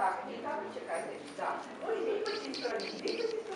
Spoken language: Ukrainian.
Так, Ніка, чекайте. Так. Ну, йдіть по цій стороні, йдіть по цій стороні.